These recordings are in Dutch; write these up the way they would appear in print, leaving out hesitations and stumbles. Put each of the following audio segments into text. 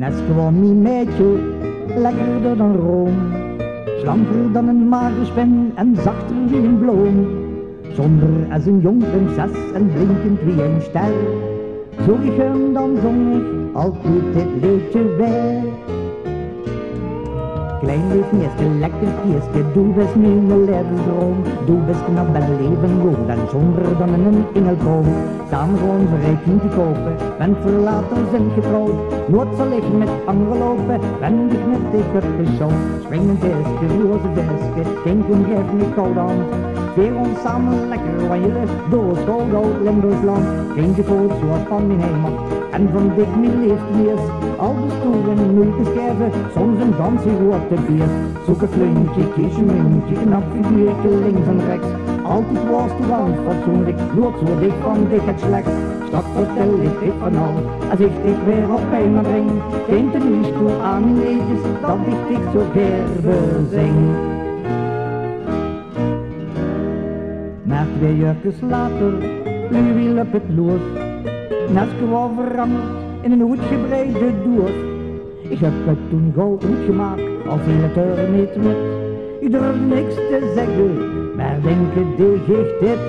Dat is gewoon mijn meidje, lekkerder dan room. Slanker dan een magerspin en zachter wie een bloem. Zonder als een jong prinses en blinkend wie een ster. Zo geheim dan zong ik altijd dit liedje bij. Klein leven is de lekker kieske, du bist mijn levensdroom. Du bist knap en leven goed en zonder dan een engelboom. Samen gewoon voor een kind te kopen, ben verlaten zijn getrouwd. Nooit zal ik met anderen lopen, ben ik met de kutte show. Springend viske, roze viske, kinken geeft me koud aan. Veer ons samen lekker wandelen door school uit Limburgsland. Geen gevoel zoals van mijn heimat en van dik mijn leeftijd. Al de stoelen nu te schrijven, soms een dansje op de bier. Zoek een fluntje, kies een muntje, knap figuurtje links en rechts. Altijd was de wand fatsoenlijk, nooit zo dicht van dik het slecht. Straks vertel ik van al, als ik dit weer op een breng. Geen tenues toe aan mijn liedjes, dat ik zo ver bezing. Maar 2 jurkjes later, nu wil op het los. Net gewoon veranderd in een uitgebreide doos. Ik heb het toen gauw uitgemaakt, al viel het er niet met. Ik durf niks te zeggen, maar denken die geeft dit.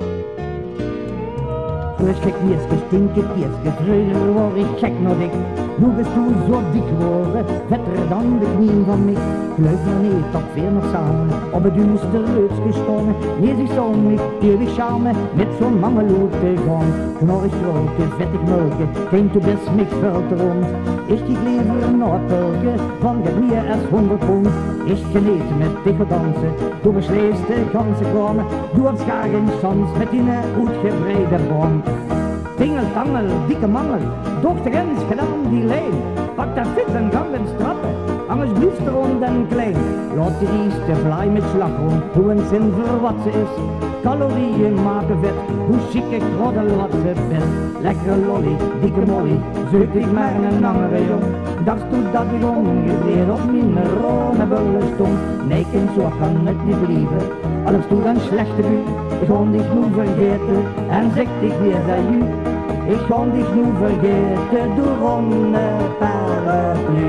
Frisch kieske, stinke kieske, vroeger word ik gek nog dik. Nu bist du zo dik geworden, vetter dan de knieën van mij. Gluit maar niet, dat weer nog samen, op het duurste reus gestongen. Nee, zich zo niet, eeuwig charme, met zo'n mangeloot te gaan. Knorrig grote, vettig mulke, geen te best niks veld rond. Is die liever een Noordpulke, van het meer als 100 pond. Is geneten met dikke dansen, door besleesde ganzen kwamen. Doe op schaar geen chans, met die uitgebreide band. Tingel, tangel, dikke mangel, doch de grens gedaan die lijn. Pak dat fit en gang en strappen, anders blijft er rond en klein. Laat de rieste vlaai met slagroom, doe een zin voor wat ze is. Calorieën maken vet, hoe chique kroddel wat ze bent. Lekkere lolly, dikke molly, zoek ik maar een andere jong. Dacht toe dat de jongen weer op mijn rome bullen stond. Nee, kind, zo kan het niet blijven, alles toe dan slechte buurt. Ik ga dich nu vergeten en zeg dich weer dat je. Ik ga dich nu vergeten door een paraplu.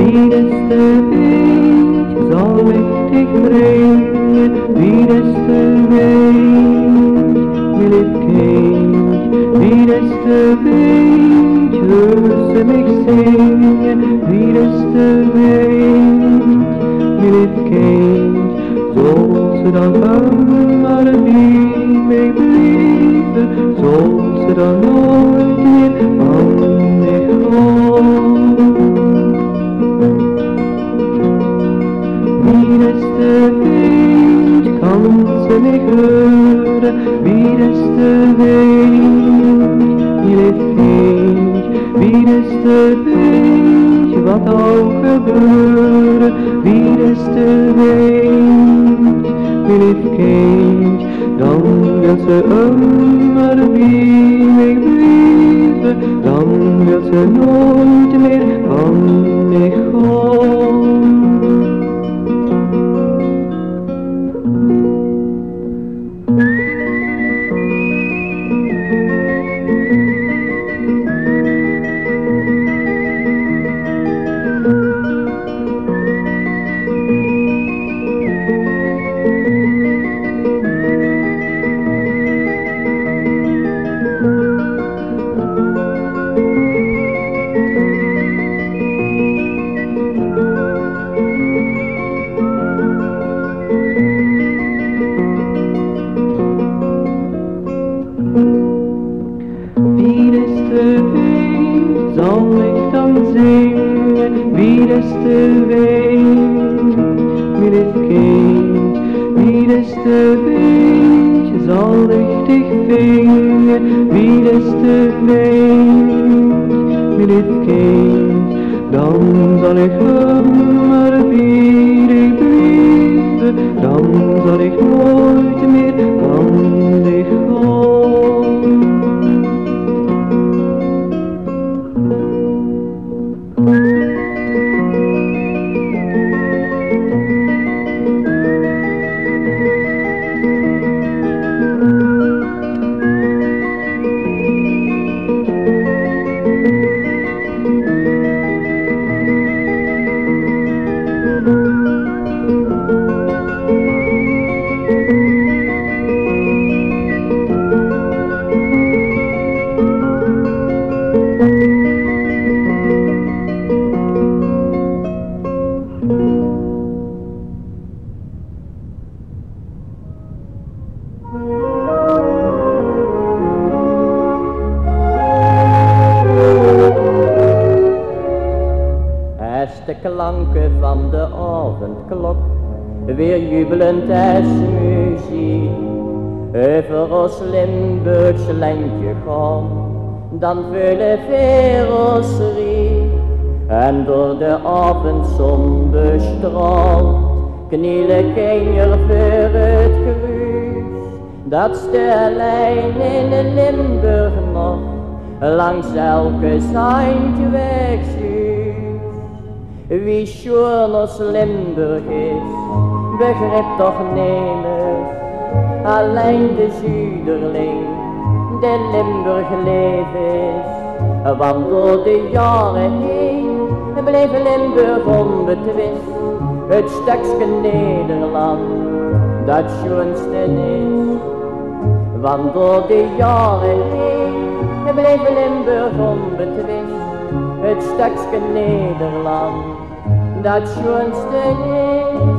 Wie is de wind zal lichtig brengen? Wie is de wind, mijn lief kind? Wie is de wind, hoor ze mich zingen? Wie is de wind, mijn lief kind? Zal ze dan immer bij mij blijven? Zal ze dan nooit meer van mij gaan? Wie is de wind, kan ze mij horen? Wie is de wind, mijn lief kind? Wie is de wind, wat ook gebeuren? Wie is de wind, mijn lief kind? Dan wil ze immer bij mij blijven, dan wil ze nooit meer van mij gaan. De klanken van de avondklok, weer jubelend als muziek, over ons Limburgs landje gaan, dan vullen werelds riek. En door de avondzon bestraald, knielen kinderen voor het kruis, dat is de lijn in Limburg nog, langs elke zijntje wegstuurt. Wie schoon ons Limburg is, begrijpt toch nemers, alleen de Zuiderling, de Limburg leef is. Want door de jaren heen bleef Limburg onbetwist, het stukje Nederland dat schoonste is. Want door de jaren heen bleef Limburg onbetwist, het stukje Nederland dat schoonste is.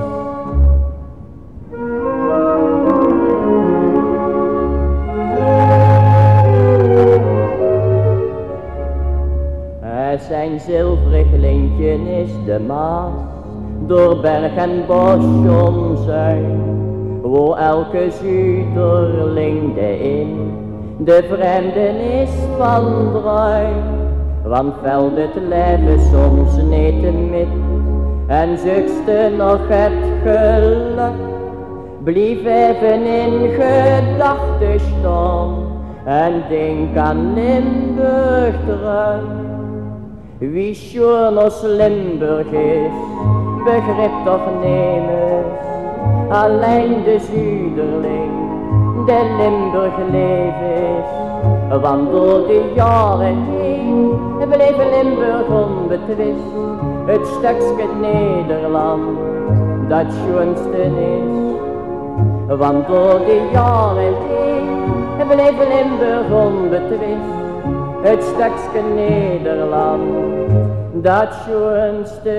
Zijn zilverig lintje is de Maas, door berg en bos omzuin, wo elke Zuiderling de in, de vreemdenis van bruin. Want veld het leven soms niet te mit, en zoekste nog het geluk, blief even in gedachten staan, en denk aan Limburg terug. Wie schoon ons Limburg is, begrijpt toch nemers, alleen de Zuiderling, de Limburg leef is. Want door de jaren heen bleef Limburg onbetwist, het stukje Nederland dat schoonste is. Want door de jaren heen bleef Limburg onbetwist, het stukje Nederland dat schoonste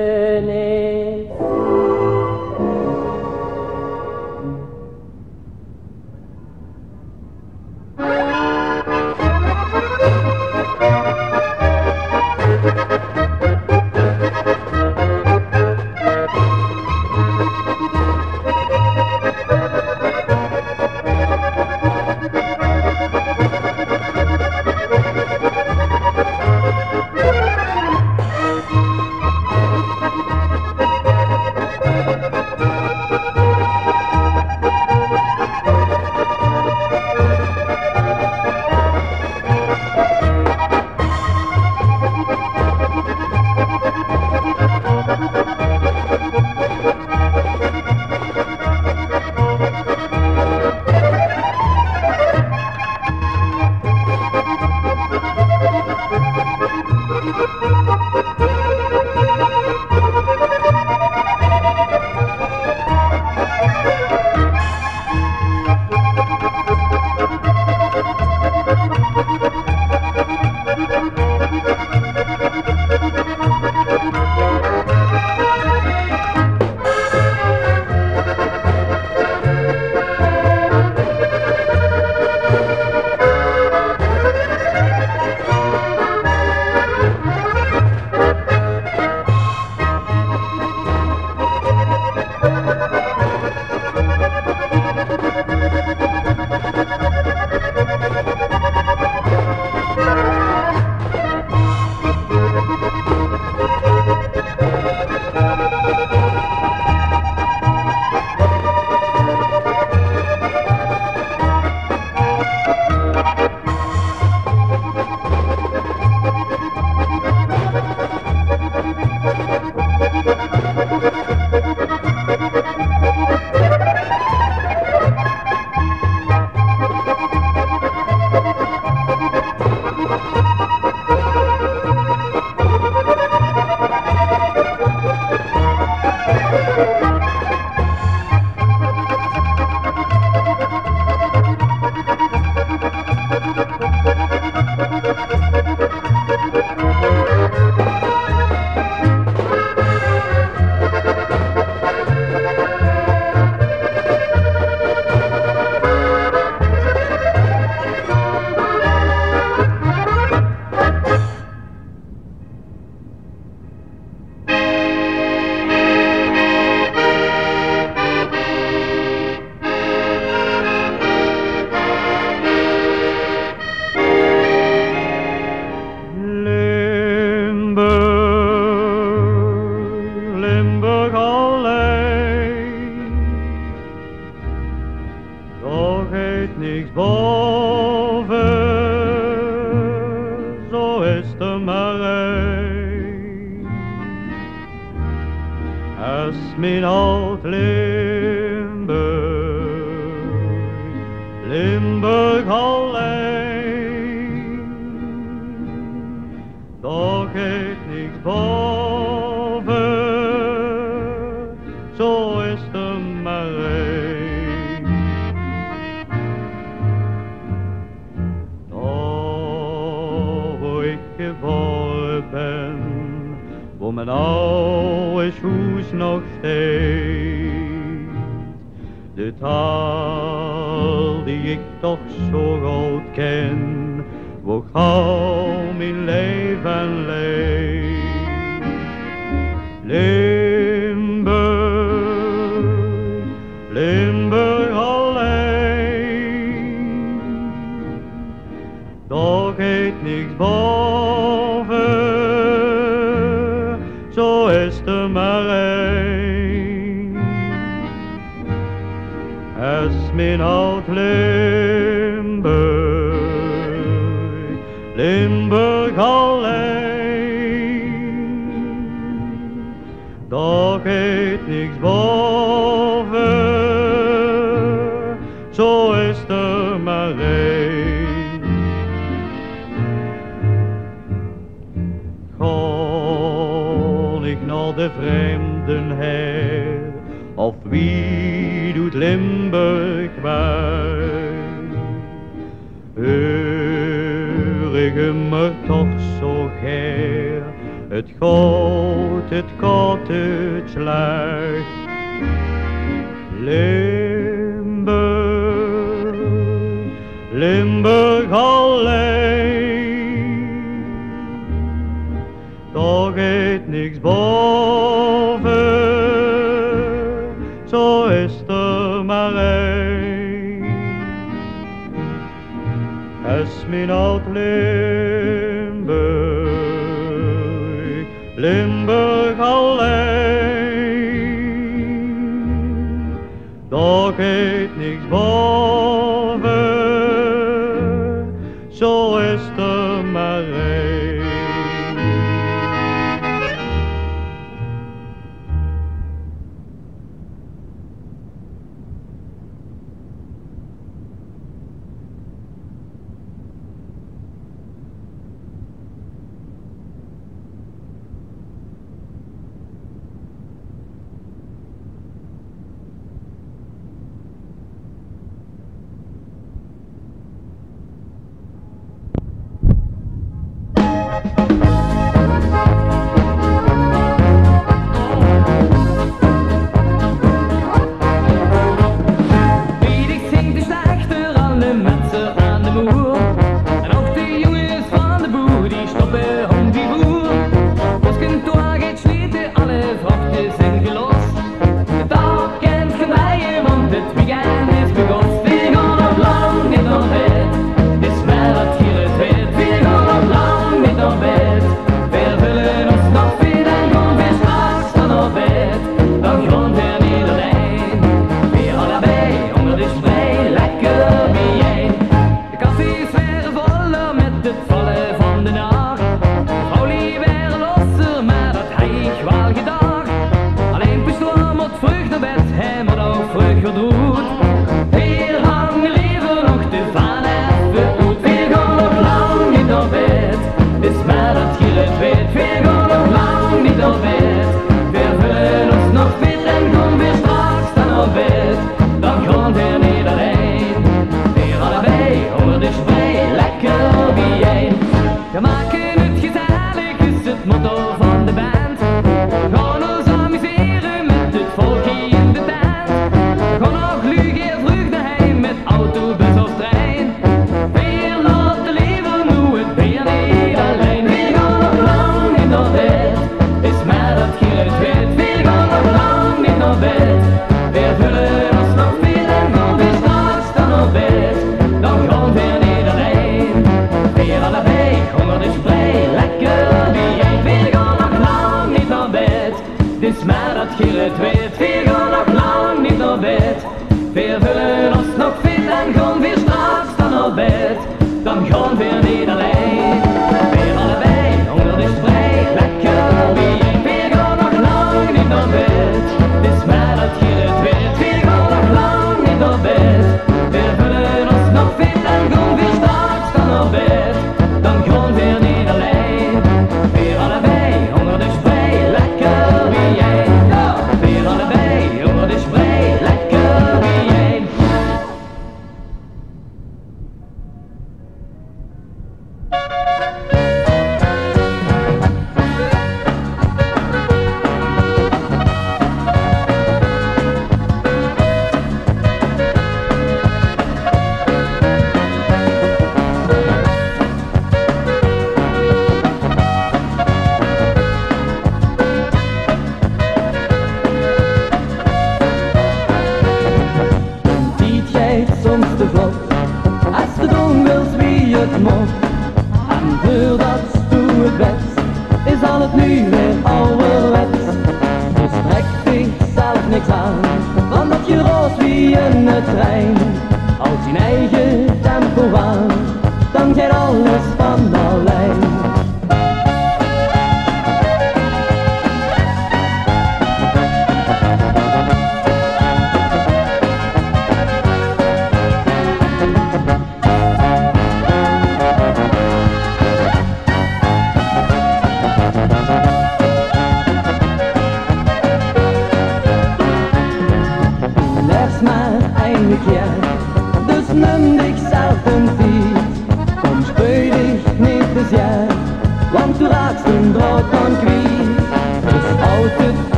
is. Kon ik nog vreemden her? Of wie doet Limburg wijn? Hoor ik hem er toch zo geer, het goud, het koud, het slecht. Limburg, Limburg alleen, toch eet niks boven, zo is er maar één. Es mijn oud Limburg, Limburg alleen, toch eet niks boven, zo is er maar één.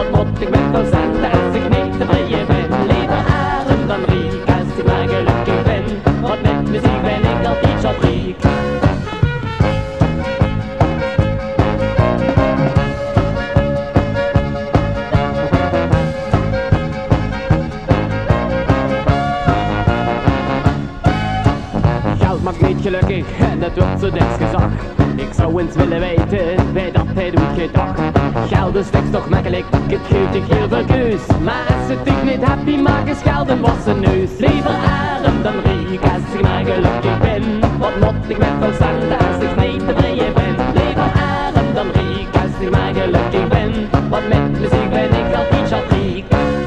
wat moet ik met veel centen als ik niet tevreden ben? Liever arm dan rijk als ik maar gelukkig ben, want met muziek ben ik altijd zo rijk. Geld maakt niet gelukkig en dat wordt zo dikst gezag. Ik zou eens willen weten bij dat hij doet gedacht. Geld is niks toch makkelijk, het geeft ik heel veel keus. Maar als het ik niet happy maak is geld een wassen neus. Liever arm dan rijk als ik maar gelukkig ben, wat moet ik met veel centen als ik niet tevreden ben? Liever arm dan rijk als ik maar gelukkig ben, want met muziek ben ik altijd zo rijk.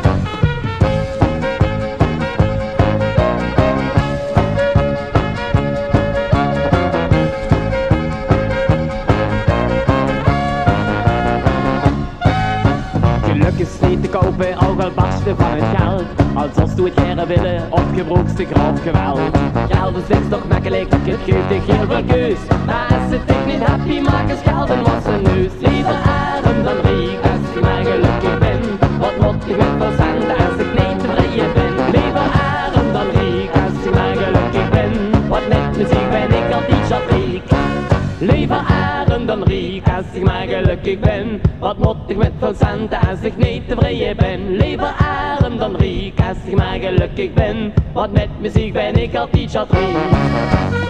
Geluk is niet te kopen, ook al barsten van het geld. Als doe het jaren willen, opgebroekste grof geweld. Geld is niks toch makkelijk, het geeft ik heel veel keus. Maar als het ik niet happy maak is geld een wassen neus. Liever arm dan rijk als ik maar gelukkig ben, wat moet ik met veel centen als ik niet tevreden ben? Liever arm dan rijk als ik maar gelukkig ben, want met muziek ben ik altijd zo rijk. Liever arm dan rijk als ik maar gelukkig ben, wat moet ik met veel centen als ik niet tevreden ben? Liever arm dan rijk als ik maar gelukkig ben, want met muziek ben ik altijd zo rijk.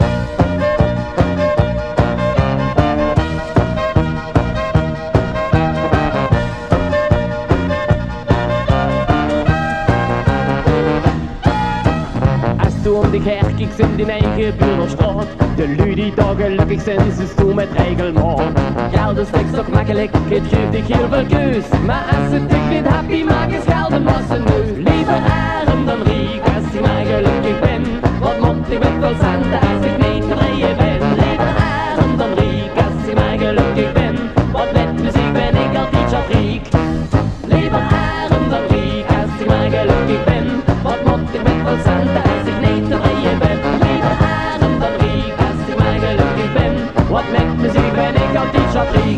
Om dich her kijkt in die eigen buurstraat, de lui die daar gelukkig zijn, ze doen met regelmaat. Geld is niks toch makkelijk, het geeft dich heel veel keus. Maar als het dich niet happy maakt is geld een wassen neus. Liever arm dan rijk als ik maar gelukkig ben, wat moet ik met veel centen als ik niet tevreden ben? Liever arm dan rijk als ik maar gelukkig ben, want met muziek ben ik altijd zo rijk. Liever arm dan rijk als ik maar gelukkig ben, wat moet ik met veel centen als ik niet tevreden ben? Liever arm dan rijk als ik maar gelukkig ben, want met muziek ben ik altijd zo rijk.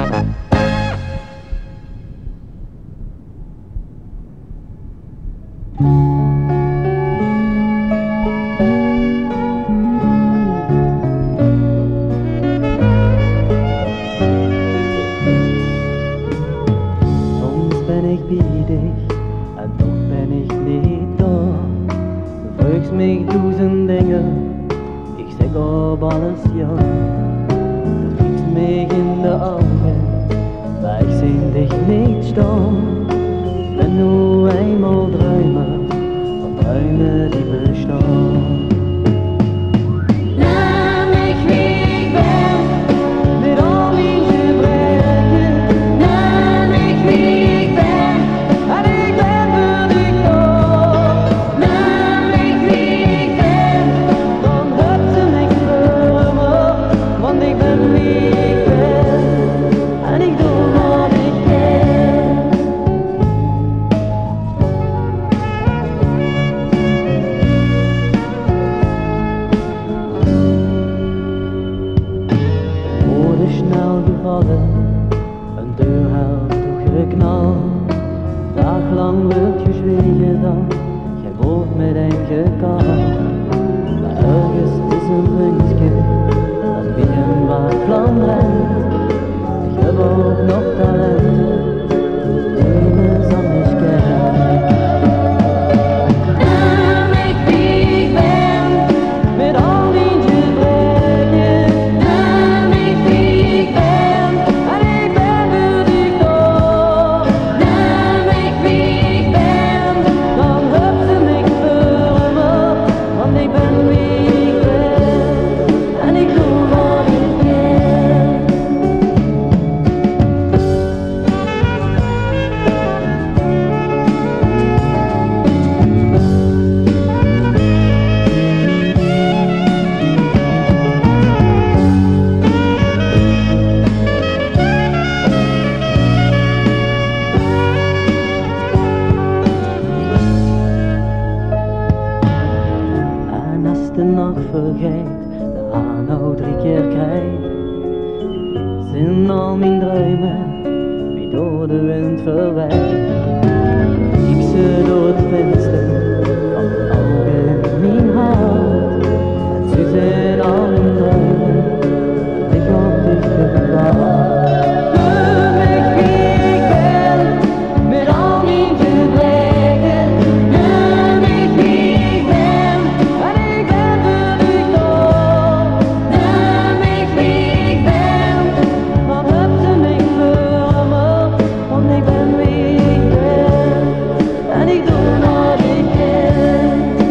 Soms ben ik biedig en toch ben ik niet daar. Du fragst mich 1000 Dinge, ich sag ob alles ja. Du kriegst mich in die Augen, weil ich seh dich nicht stehen. Wenn du einmal träume, von Träume die bestehen. Naam ik wie ik ben, Mit all mijn gebreken, naam ik wie ik ben, en ik ben voor dich da. naam ik wie ik ben, Dan hebt ze niks voor me, want ik ben wie ik ben. En ik doe wat ik ken. Woorden snel gevallen, een deur houdt toegeknald. Daglang wordt gezwegen dan, geen woord met een gekald. Maar ergens is een puntje, dat wie een waar vlam brengt. Je hebt ook nog talent, die is anders kent. naam ik wie ik ben, Met al mijn gebreken, naam ik wie ik ben, en ik ben voor dich da. naam ik wie ik ben. weg. Ik ze door het venster van het ogen in mijn hart. En ze zijn al in dromen, ik op dich gewacht. Doe mich wie ik ben, met al mijn gebreken. Doe mich wie ik ben, en ik ben er niet door. Doe mich wie ik ben, Wat heb ze niet veranderd, want ik ben wie ik ben. En ik doe wat ik ken.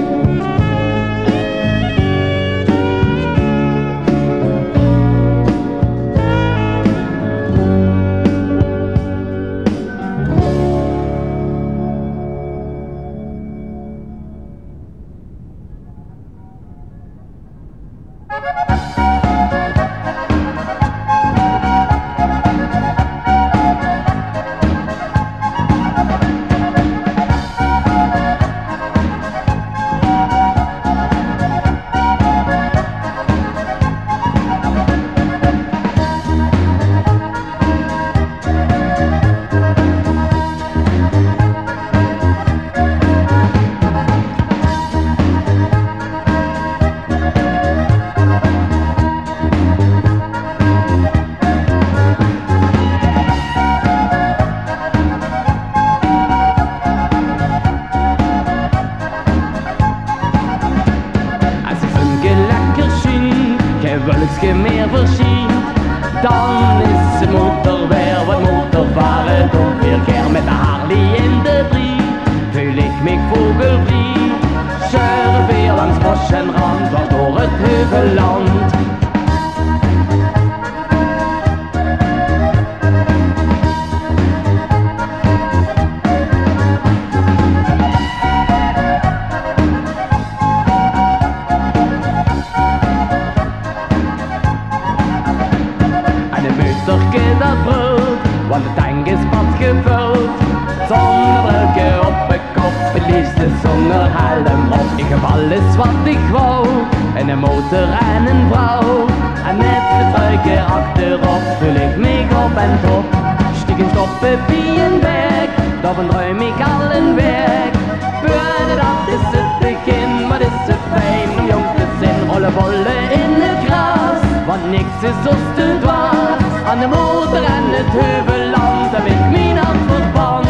Als es een gelekker schien, geen wulksje meer verschient, dan is het motor weer wat motorvaren doet. Weer keer met de Harley in de drie, voel ik mich vogelvrij. Scheuren weer langs bos en rand, dwars door het heuvelland. En een musterke dat brult, want de tank is pas gevuld. Zonnebrilletje op mijn kop, het liefste zonder helm op. In geval is wat ik wou, en een motor en een vrouw. En met de truiken achterop, vul ik mich op en top. Stikken stoppen wie een weg, dan ruim ik al een weg. Buiten dat is het begin, maar is het fijn om jong te zijn. Rollen bollen in het gras, want niks is ons te dwaas. Aan de motor en het heuvelland heb ik mijn hart verband.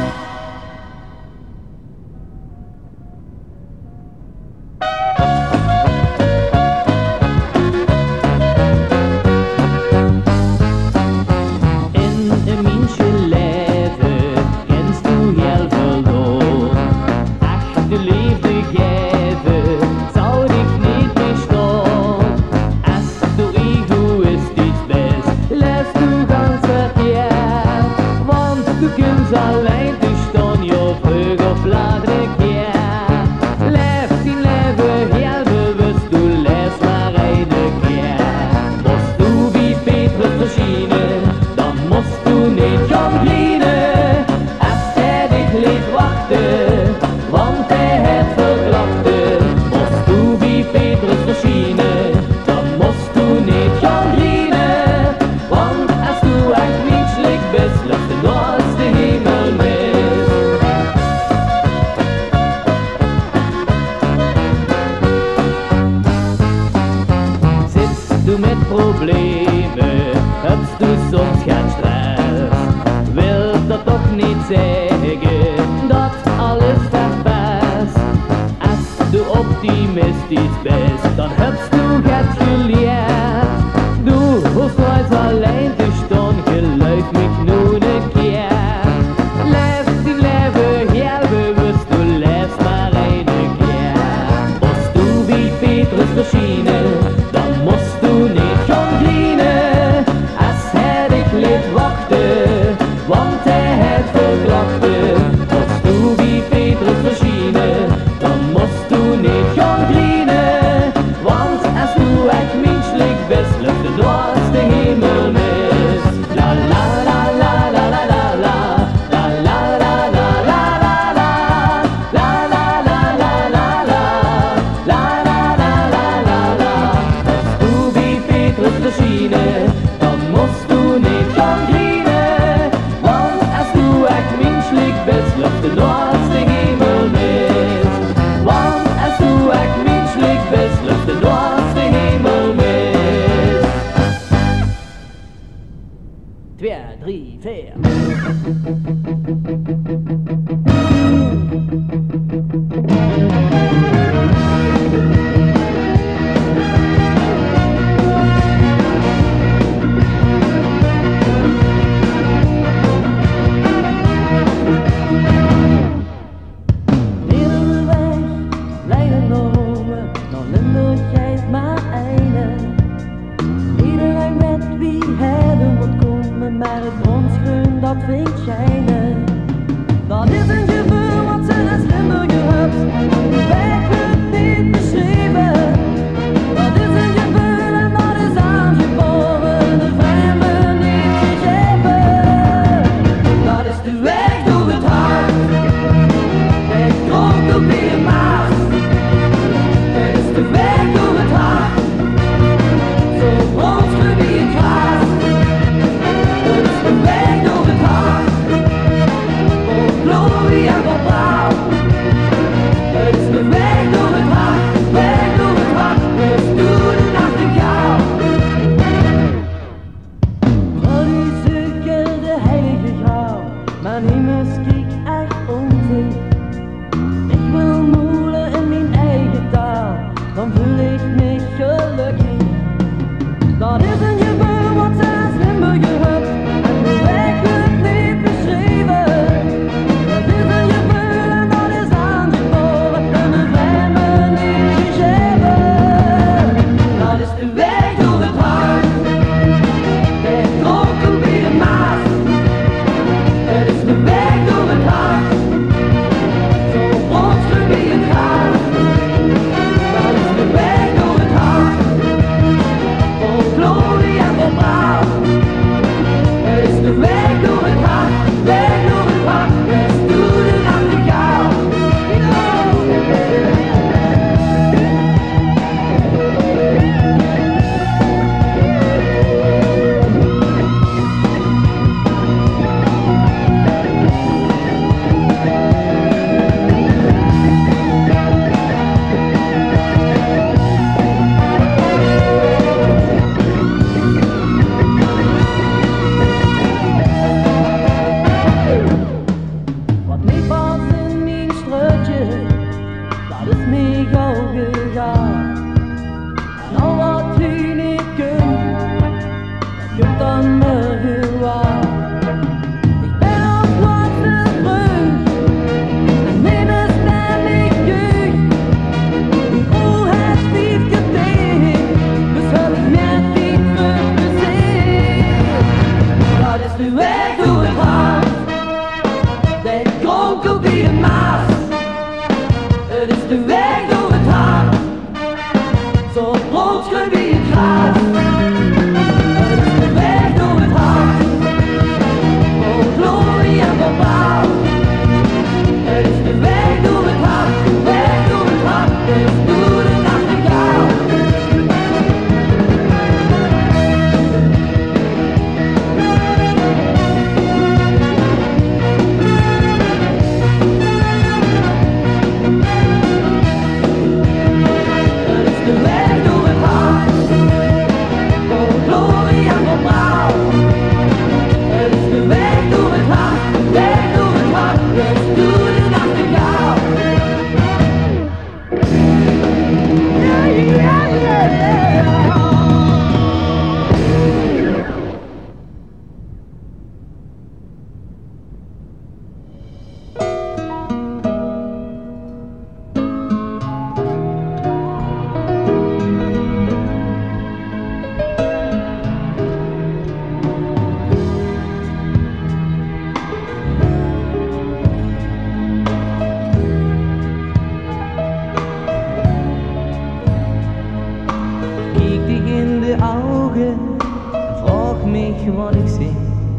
In mijn leven kennst du heel veel door. Ach, de liefde geven zou ik niet bestaan. Als du egoïstisch bist, lässt du ganz verkehrt. Want du kunt alleen te staan, je vroeg of laat een keer. Leef die leven heel bewust, du leeft maar een keer. Moest du wie Petrus verschijnen, dan moest du niet gaan vliegen. Als hij dich liet wachten, want hij het verklachten. Moest du wie Petrus verschijnen, dan moest du niet gaan vliegen. Want als du echt niet slik bist, lacht de nooit de hemel mis. Zit du met problemen, hebt du soms geen stress. Wil dat toch niet zeggen dat alles verpest. Als du optimistisch bist, dan hebt du het geleerd. Du hoeft nooit alleen te staan, geluid mich nu een keer. Leef die leven heel bewust, du leeft maar een keer. Moest du wie Petrus verschijnen, dan moest du niet gaan vliegen. Als hij dich liet wachten, want hij het verklachten. Moest du wie Petrus verschijnen, dan moest du niet gaan vliegen. Want luft du nur als den Himmel misst. Wann als du echt menschlich bist, luft du nur als den Himmel misst. 2, 3, 4. wat ik zing.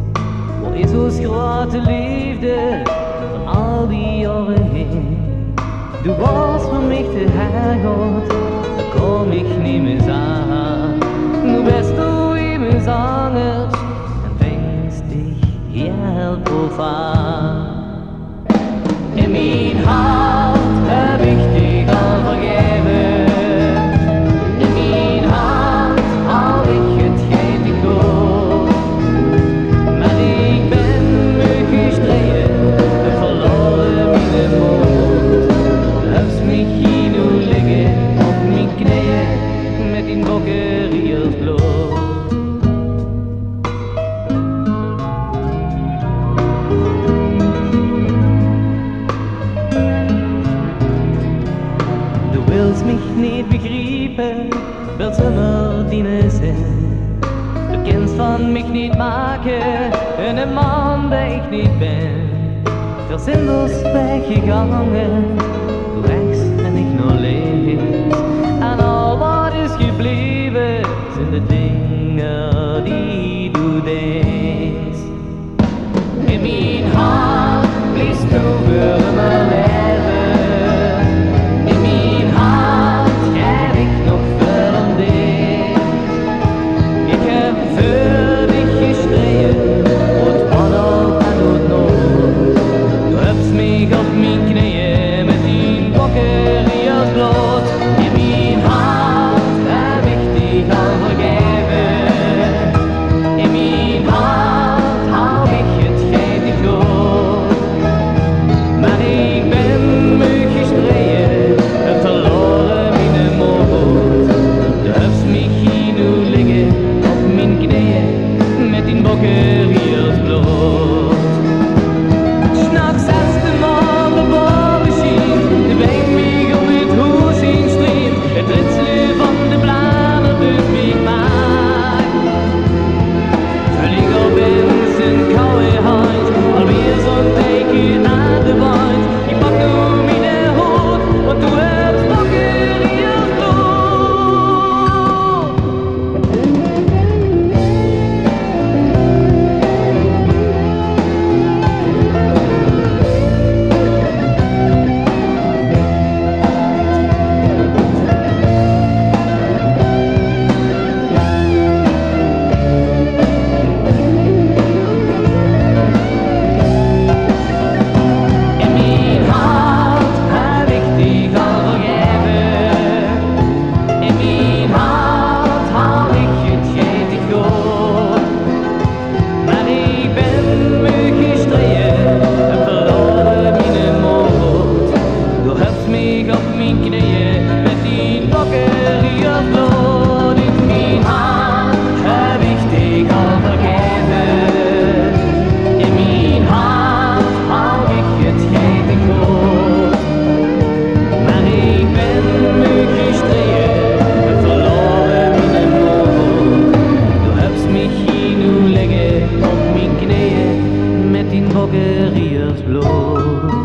Wat is ons grote liefde van al die jaren heen. Du was voor mich der Herrgott, da komm ich nie mehr an. Nu bist du immer anders und fängst dich hier auf an. ik niet ben. Veel zindels weggegangen, rechts en ik naar links. En al wat is gebleven, zijn de dingen die du denkst. In mijn hart blies du voor mijn leven. In mijn hart heb ik nog veel een ding. Ik heb voor dich gestreden, wat wanhoop en wat nood. Du hebt mich op mijn knieën met die bokkeriers bloot. In mijn hart heb ik dich al vergeven. In mijn hart hou ik het geen goed. Maar ik ben me gestreden en verloren mijn moed. Du hebt mich hier nu liggen op mijn knieën met die bokkeriers bloot. S'nachts als de maan de boven schiet, de week mij op het huis in stream. Het ritselen van de bladeren doet mij maak. Vlieg op in zijn koude hand, alweer zo'n teken aan de wand. Ik pak nu mijn hoed, want du hebt bokkeriers bloot. In mijn hart heb ik dich al vergeven. In mijn hart hou ik het geen goed. Maar ik ben me gestreden en verloren mijn moed. Du hebt mich op mijn knieën met die bokkeriers bloot. In mijn hart heb ik dich al vergeven. In mijn hart hou ik het geen goed. Maar ik ben me gestreden en verloren mijn moed. Du hebt mich hier nu liggen op mijn knieën met die bokkeriers bloot.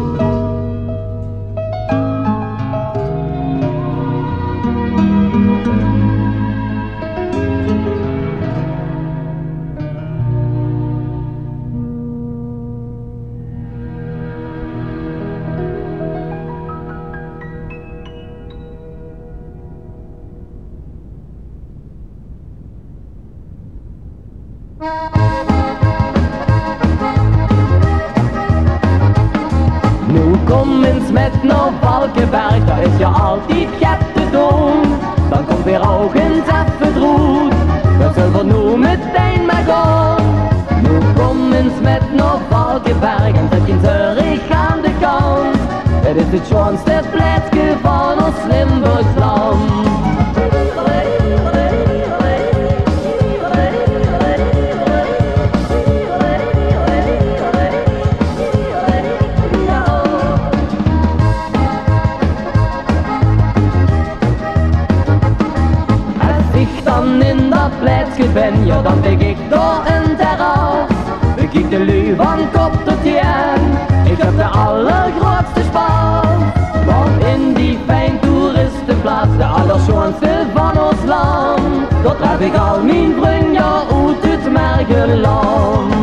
Nu kom eens met naar Valkenberg, daar is je altijd gek te doen. Dan komt weer ook eens even droed, dat zullen we nu meteen maar gaan. Nu kom eens met naar Valkenberg en zet je terug aan de kant. Het is het schoonste plekje van ons Limburgs land. Als ik dan in dat plekje ben, ja dan denk ik door een terras. Bekijk de lui van kop tot teen, ik heb de allergrootste spaas. Want in die fijn toeristenplaats, de allerschoonste van ons land, daar tref ik al mijn vrienden uit het Mergeland.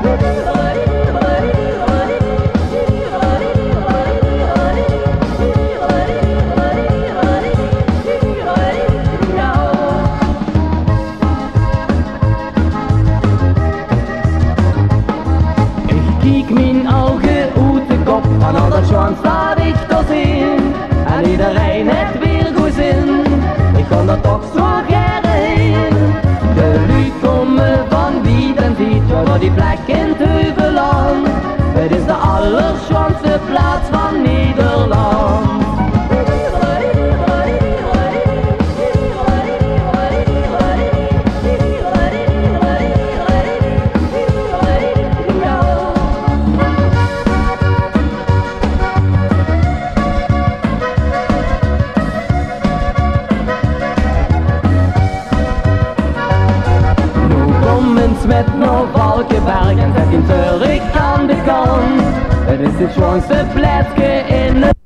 Ik kijk mijn ogen uit de kop van al dat schoon staat ik te zien. En iedereen heeft weer goed zin, ik kan dat toch zo graag heen. De lui komen van wie en ziet, ja door die plek in het Heuvelland. Het is de allerschoonste plaats van Nederland. met naar Valkenberg en zet in terug aan de is het schoonste plekje in de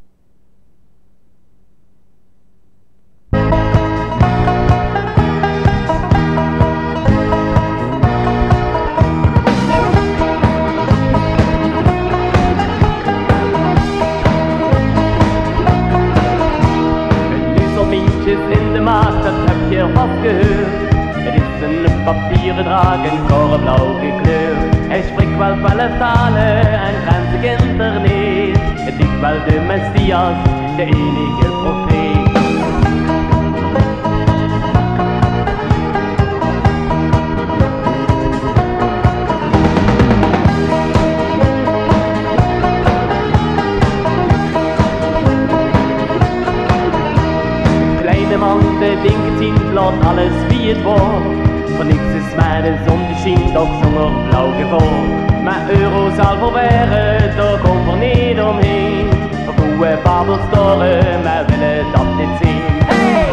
in de maat, dat heb je vast gehoord. Het is een papieren draak en korenblauw gekleurd. Hij spreekt wel 12 talen en grenzen kent er niet. Het is wel de Messias, de enige profeet. De dingen zien, laat alles wie het wordt. Voor niks is mij de zon die schijnt, toch zonder blauw gevoel. Maar euro zal verweren, daar komt er niet omheen. Voor goede babelstoren, maar willen dat niet zien. Hey!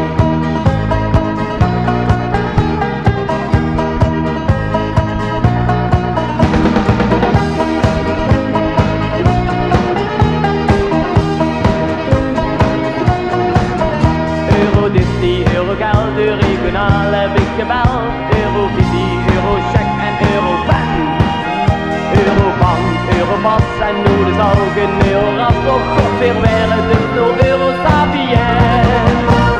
Disney, Eurogeld, de regionale heb ik gebeld. Eurovisie, Eurocheck en Eurofan. Eurobank, Europas en nu de zalgen, Eurorap, oh god, weer werden dus no Eurosapien.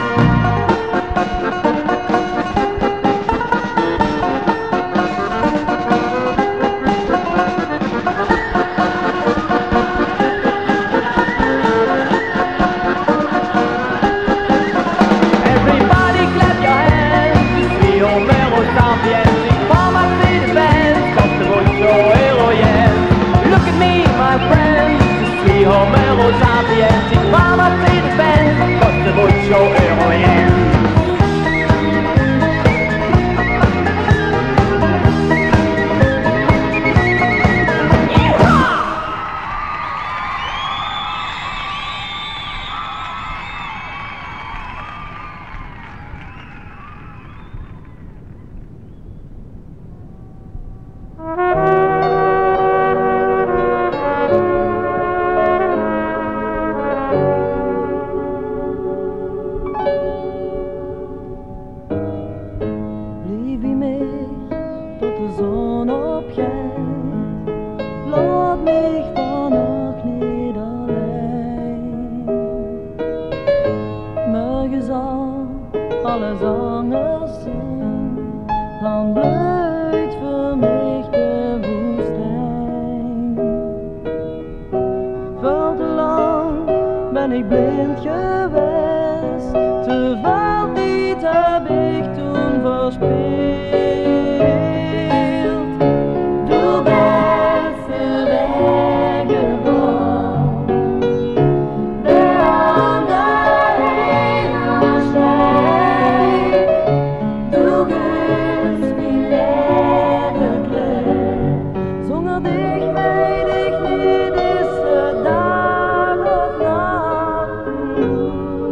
Homo sapiens, ik kwam op de band, koste mucho euro yen. Alle zangers zingen, dan blijft voor mij de woestijn. Veel te lang ben ik blind geweest, te veel tijd heb ik toen verspeeld. Du bent de weg gewoon, de andere hemelsheid. Du bist wie leven kleed, zonder dich weet ik niet is het dag of nacht.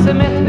dansen met